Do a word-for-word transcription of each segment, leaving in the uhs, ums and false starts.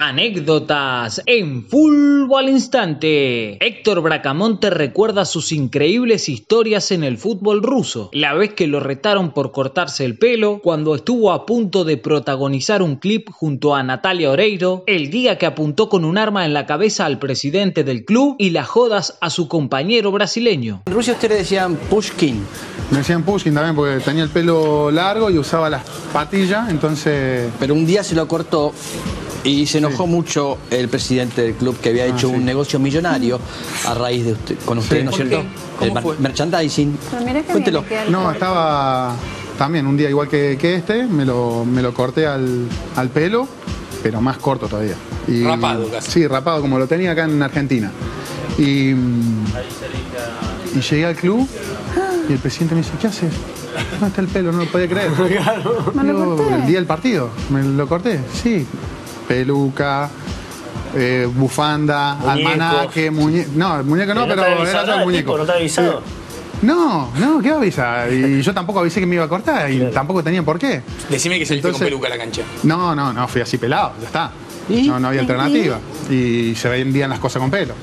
Anécdotas en Fútbol al Instante. Héctor Bracamonte recuerda sus increíbles historias en el fútbol ruso. La vez que lo retaron por cortarse el pelo, cuando estuvo a punto de protagonizar un clip junto a Natalia Oreiro, el día que apuntó con un arma en la cabeza al presidente del club y las jodas a su compañero brasileño. En Rusia ustedes decían Pushkin. Me decían Pushkin también porque tenía el pelo largo y usaba las patillas, entonces... Pero un día se lo cortó y se enojó sí. mucho el presidente del club, que había hecho ah, sí. un negocio millonario a raíz de usted, con usted, sí. ¿no es cierto? El fue? merchandising. Cuéntelo. No, estaba también un día igual que, que este, me lo, me lo corté al, al pelo, pero más corto todavía. Y, rapado casi. Sí, rapado, como lo tenía acá en Argentina. Y, y llegué al club y el presidente me dice, ¿qué haces? ¿Dónde está el pelo? No lo podía creer. Digo, el día del partido, me lo corté, sí. Peluca, eh, bufanda, muñeco. almanaque, muñeco. No, el muñeco no, pero, pero era todo el muñeco. Tipo, ¿no te ha avisado? No, no, ¿qué va a avisar? Y yo tampoco avisé que me iba a cortar y claro. tampoco tenía por qué. Decime que saliste con peluca a la cancha. No, no, no, fui así pelado, ya está. ¿Y? No, no había alternativa. Y se vendían las cosas con pelo.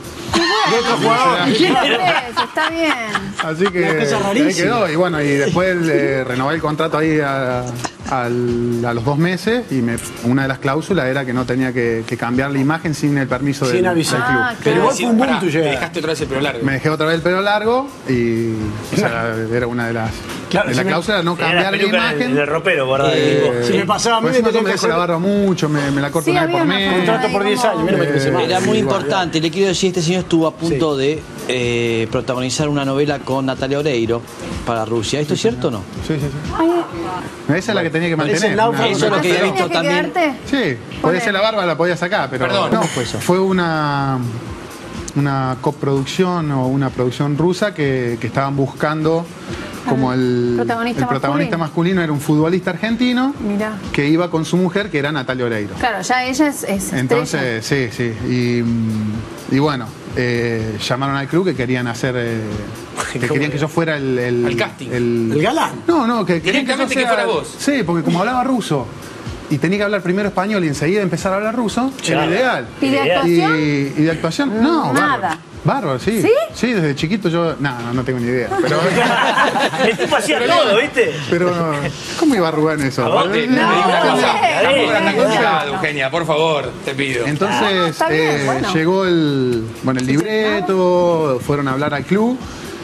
Está bien. Así que ahí quedó. Y bueno, y después eh, renové el contrato ahí a, a, a los dos meses y me, una de las cláusulas era que no tenía que, que cambiar la imagen sin el permiso del, del club. Ah, pero igual fue un boom tuyo. Me dejaste otra vez el pelo largo. Me dejé otra vez el pelo largo y esa era una de las... Claro, de la cláusula, no cambiar la imagen. En el ropero, guardar eh, el Si me pasaba a mí, me, me dejo la barba mucho, me, me la corto sí, una vez por mes. Contrato por diez años, mira, eh, me Era muy sí, importante, bueno, le quiero decir, este señor estuvo a punto sí. de eh, protagonizar una novela con Natalia Oreiro para Rusia. ¿Esto sí, es cierto o no? Sí, sí, sí. Esa es la que tenía que mantener. Una, eso es lo que he visto también. Sí, podía ser la barba, la podía sacar, pero Perdón, no, fue eso. Fue una... una coproducción o una producción rusa que, que estaban buscando como el protagonista, el protagonista masculino. masculino era un futbolista argentino Mirá. que iba con su mujer, que era Natalia Oreiro. Claro, ya ella es, es Entonces, sí, sí. Y, y bueno, eh, llamaron al club que querían hacer... Eh, que querían que yo fuera el... El, el casting. El, el galán. No, no, que querían que, yo sea, que fuera vos. Sí, porque como hablaba ruso y tenía que hablar primero español y enseguida empezar a hablar ruso, claro. era ideal. ¿Y de actuación? Y, y de actuación, no, nada. Bárbaro. Bárbaro, sí. ¿Sí? Sí, desde chiquito yo... No, no, no tengo ni idea. Pero, el tipo hacía todo, ¿viste? Pero, ¿cómo iba a arrugar eso? A vos te, no, no, una cosa, cosa, Eugenia, por favor, te pido. Entonces, ah, eh, bueno. llegó el, bueno, el libreto, fueron a hablar al club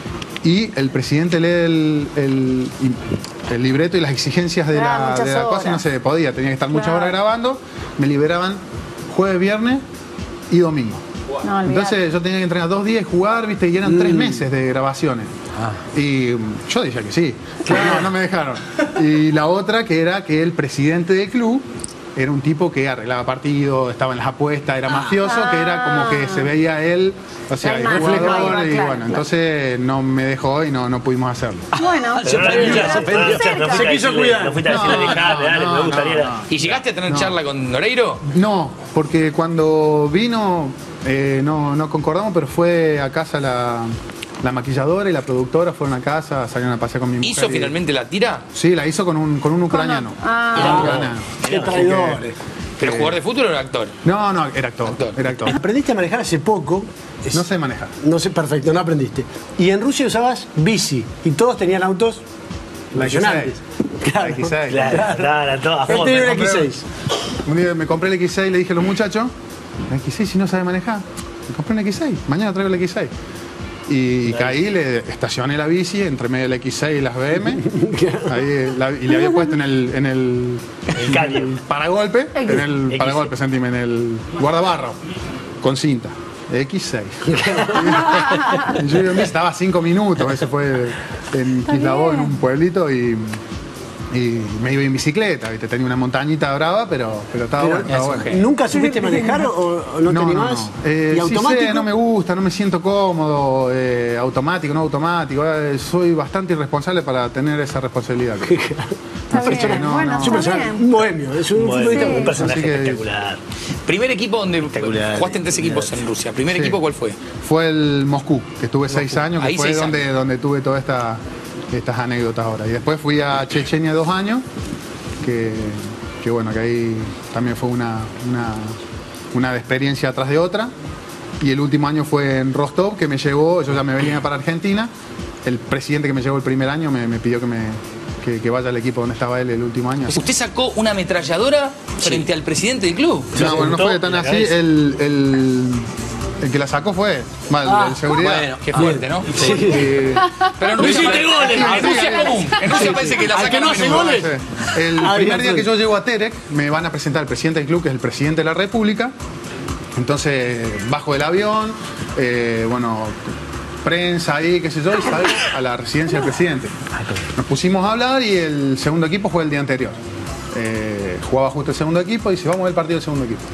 y el presidente lee el, el, el libreto y las exigencias de ah, la, de la cosa y no se podía. Tenía que estar muchas claro. horas grabando. Me liberaban jueves, viernes y domingo. No, entonces yo tenía que entrenar dos días y jugar, viste, y eran mm. tres meses de grabaciones. Ah. Y yo decía que sí, pero no, no me dejaron. Y la otra que era que el presidente del club era un tipo que arreglaba partidos, estaba en las apuestas, era mafioso, ah. que era como que se veía él, o sea, el jugador, claro, y claro, bueno, claro. entonces no me dejó y no, no pudimos hacerlo. Bueno, se, se quiso cuidar. No fuiste a decirle, dejate, dale, me gustaría. ¿Y llegaste a tener no. charla con Oreiro? No, porque cuando vino... Eh, no, no concordamos, pero fue a casa la, la maquilladora y la productora, fueron a casa, salieron a pasear con mi mujer. ¿Hizo y... finalmente la tira? Sí, la hizo con un, con un ucraniano. Ah. Un ucraniano. Qué traidores. ¿Pero jugador de fútbol o era actor? No, no, era actor. actor. Era actor. Aprendiste a manejar hace poco. Es... No sé manejar. No sé, perfecto, no aprendiste. Y en Rusia usabas bici y todos tenían autos nacionales. Claro, X seis. Claro, claro, todo a fondo. Este era el X seis. Un día me compré el X seis y le dije a los muchachos, el X seis si no sabe manejar, me compré un X seis, mañana traigo el X seis. Y, y caí, le estacioné la bici entre medio del X seis y las B M. Ahí, la, y le había puesto en el, en el, en el paragolpe, en el paragolpe, sentime, en el guardabarro, con cinta. X seis. Y yo estaba cinco minutos, ese fue en Kislavo, en un pueblito, y... Y me iba en bicicleta, ¿viste? Tenía una montañita brava, pero, pero estaba pero, bueno, estaba bueno. ¿Nunca supiste manejar o, o no, no te animás? No, no. Eh, ¿Y automático? Sí sé, no me gusta, no me siento cómodo, eh, automático, no automático. Eh, soy bastante irresponsable para tener esa responsabilidad. Está bien, que no, bueno, no. Está bien. Un bohemio, es un, bueno, sí. un personaje que... espectacular. Primer equipo donde jugaste en tres equipos en Rusia. ¿Primer sí. equipo cuál fue? Fue el Moscú, que estuve Moscú. seis años, que Ahí fue seis donde, años. donde tuve toda esta... estas anécdotas ahora. Y después fui a Chechenia dos años, que, que bueno, que ahí también fue una, una, una de experiencia atrás de otra. Y el último año fue en Rostov, que me llevó, yo ya me venía para Argentina. El presidente que me llevó el primer año me, me pidió que, me, que, que vaya al equipo donde estaba él el último año. ¿Usted sacó una ametralladora frente al presidente del club? No, bueno, no fue tan así. El, el, el que la sacó fue mal, Ah, el seguridad. bueno, qué fuerte, ¿no? Sí. Eh, Pero en Rusia, en Rusia es común. En Rusia parece que la sacan a menudo. El Ah, primer bien, día que sí. yo llego a Terek, me van a presentar al presidente del club, que es el presidente de la República. Entonces, bajo del avión, eh, bueno, prensa ahí, qué sé yo, y salgo a la residencia del presidente. Nos pusimos a hablar y el segundo equipo fue el día anterior. Eh, jugaba justo el segundo equipo y dice, vamos a ver el partido del segundo equipo.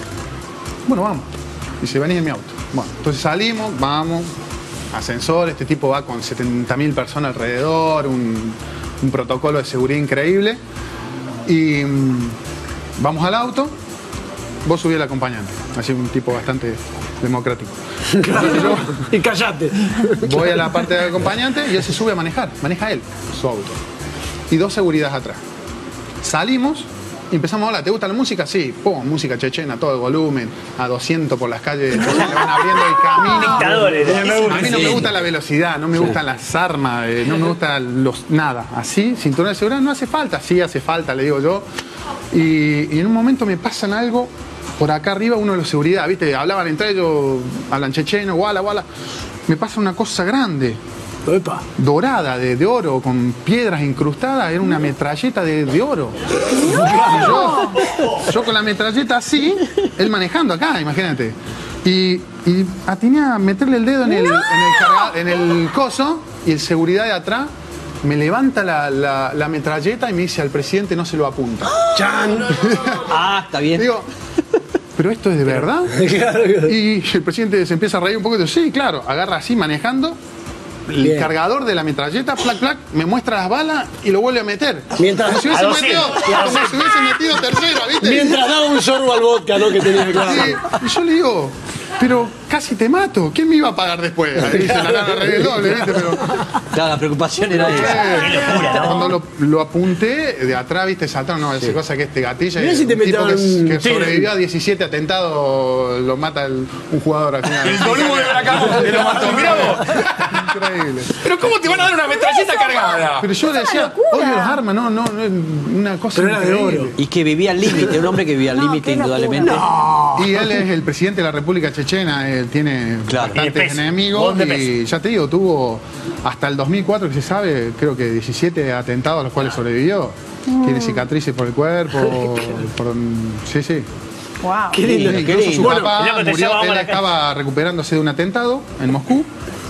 Bueno, vamos. Dice, venís en mi auto. Bueno, entonces salimos, vamos, ascensor, este tipo va con setenta mil personas alrededor, un, un protocolo de seguridad increíble. Y mm, vamos al auto, vos subí el acompañante, así un tipo bastante democrático. Entonces yo Y callate. voy a la parte del acompañante y él se sube a manejar, maneja él, su auto. Y dos seguridades atrás. Salimos y empezamos a hablar, ¿te gusta la música? Sí, pum, música chechena, todo el volumen, a doscientos por las calles, se van abriendo el camino. Dictadores. A mí no me gusta la velocidad, no me gustan las armas, eh, no me gusta los nada. Así, cinturón de seguridad no hace falta, sí hace falta, le digo yo. Y, y en un momento me pasan algo por acá arriba, uno de los seguridad, ¿viste? Hablaban entre ellos, hablan checheno, guala, guala. Me pasa una cosa grande, Epa. dorada, de, de oro, con piedras incrustadas, era una metralleta de, de oro. Y Yo, yo con la metralleta así, él manejando acá, imagínate. Y, y atiné a meterle el dedo en el, en, el carga- en el coso y el seguridad de atrás me levanta la, la, la metralleta y me dice al presidente no se lo apunta. Chan. Ah, está bien. Digo, ¿pero esto es de verdad? Y el presidente se empieza a reír un poco y dice, sí, claro, agarra así manejando. El Bien. cargador de la metralleta, plac, plac, me muestra las balas y lo vuelve a meter. Mientras- como si hubiese a metido, doscientos. como si hubiese metido tercera, ¿viste? Mientras daba un sorbo al vodka, ¿no? Que tenía claro. Y, y yo le digo, pero casi te mato, ¿quién me iba a pagar después? Ahí dice la lana re del doble, ¿viste? Pero, Claro, la preocupación era esa. Qué locura, ¿no? cuando lo, lo apunté, de atrás, ¿viste? Saltaron, no, esa cosa que este gatillo. Mirá y si te un tipo que, metieron- que sí. sobrevivió a diecisiete atentados, lo mata el- un jugador al final. El boludo de Bracamonte lo mató, mirá vos. Increíble. Pero ¿cómo te van a dar una metralleta cargada? Pero yo le decía, odio las armas, no, no, no, es una cosa Pero era de increíble. oro. Y que vivía al límite, un hombre que vivía al No, límite, qué locura. indudablemente. Y él es el presidente de la República Chechena, él tiene Claro. bastantes Tiene peso, enemigos montón de y ya te digo, tuvo hasta el dos mil cuatro que se sabe, creo que diecisiete atentados a los cuales sobrevivió. Tiene cicatrices por el cuerpo, por, sí, sí. Wow. Qué lindo. Sí, qué incluso lindo. su Bueno, papá es lo que te murió, lleva él ahora acá. estaba recuperándose de un atentado en Moscú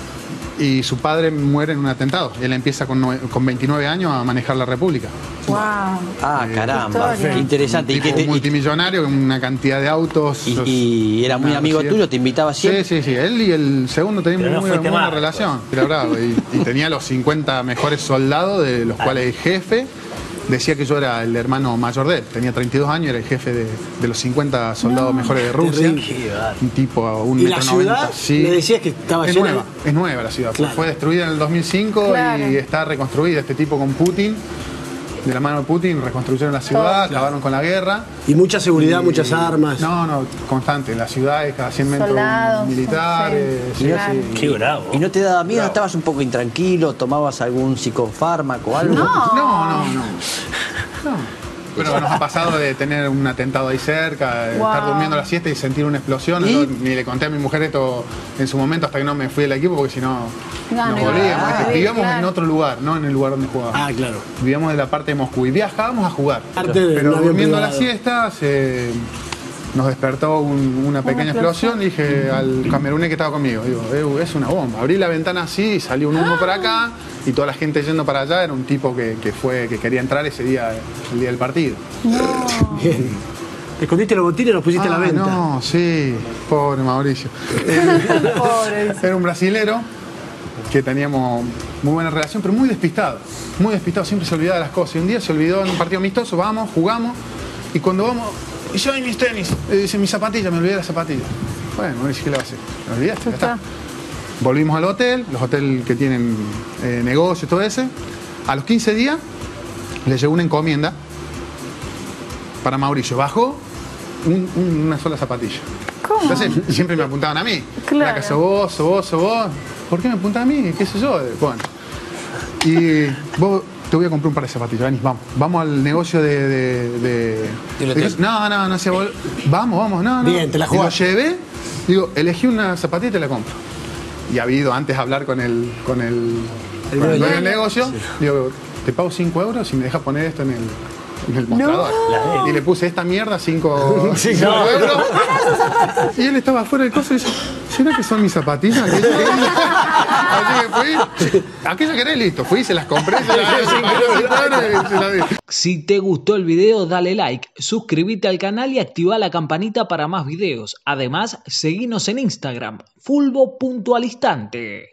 y su padre muere en un atentado. Él empieza con, nue- con veintinueve años a manejar la República. Wow. Ah, caramba, Historia. qué interesante. ¿Y, Tipo qué te- y- multimillonario, con una cantidad de autos. y- los- y era muy una amigo residencia. tuyo? ¿Te invitaba Sí, siempre? sí, sí. Él y el segundo teníamos Pero no muy, fuiste muy buena más, relación. Era bravo. Y, y tenía los cincuenta mejores soldados, de los cuales el jefe decía que yo era el hermano mayor de él. Tenía treinta y dos años, era el jefe de, de los cincuenta soldados mejores de Rusia. Terrible. Un tipo a un ¿Y la metro ciudad? noventa. Sí. Me decías que estaba es llena nueva, de- es nueva la ciudad. Claro. Fue destruida en el dos mil cinco Claro. y está reconstruida. Este tipo con Putin, de la mano de Putin, reconstruyeron la ciudad, acabaron con la guerra. Y mucha seguridad, Y- muchas armas. No, no, constante. En la ciudad cada cien metros Soldados, militares. sí, sí, claro. sí. Qué bravo. ¿Y no te daba miedo? ¿Estabas un poco intranquilo? ¿Tomabas algún psicofármaco o algo? No. No, no, no. No. Pero nos ha pasado de tener un atentado ahí cerca, de Wow. estar durmiendo la siesta y sentir una explosión. ¿Y? Yo ni le conté a mi mujer esto en su momento hasta que no me fui del equipo, porque si no No, nos no, volvíamos. ah, ¿viste? Vivíamos claro. en otro lugar, no en el lugar donde jugábamos. Ah, claro. Vivíamos en la parte de Moscú y viajábamos a jugar. Parte de un Pero avión durmiendo la privado. siesta se nos despertó un- una pequeña explosión. Le dije al camerunés que estaba conmigo, digo, "Eu, es una bomba". Abrí la ventana así y salió un humo para acá y toda la gente yendo para allá. Era un tipo que, que fue que quería entrar ese día, el día del partido. Bien. Te escondiste los botines y los pusiste a la Ah, venta. no, sí, pobre Mauricio. Eh, Pobre. Era un brasilero que teníamos muy buena relación, pero muy despistado. Muy despistado, siempre se olvidaba de las cosas. Y un día se olvidó en un partido amistoso, vamos, jugamos, y cuando vamos, y yo y mis tenis, eh, dice, mis zapatillas, me olvidé de las zapatillas. Bueno, Mauricio, ¿qué le va a hacer? ¿Me olvidaste? Ya está. Volvimos al hotel, los hoteles que tienen eh, negocio y todo ese. A los quince días le llegó una encomienda para Mauricio. Bajó un- un- una sola zapatilla. ¿Cómo? Entonces siempre me apuntaban a mí. Claro. La que sos vos, sos vos, sos vos. ¿Por qué me apuntan a mí? ¿Qué sé yo? Bueno. Y vos te voy a comprar un par de zapatillas, vení, vamos. Vamos al negocio de. de, de- ¿Del hotel? Digo, no, no, no sé. vos- Vamos, vamos, no, no. Bien, te la Y lo jugás. llevé, digo, elegí una zapatilla y te la compro. Y ha habido antes hablar con el, con el, con el dueño del negocio. Digo, te pago cinco euros y me dejas poner esto en el, en el mostrador. Y le puse esta mierda, cinco euros. Y él estaba afuera del coso y dice, ¿será que son mis zapatillas? Así que fui, aquella querés, listo. Fui, se las compré, se las y se las di. Si te gustó el video, dale like, suscríbete al canal y activa la campanita para más videos. Además, seguinos en Instagram, fulbo punto al instante.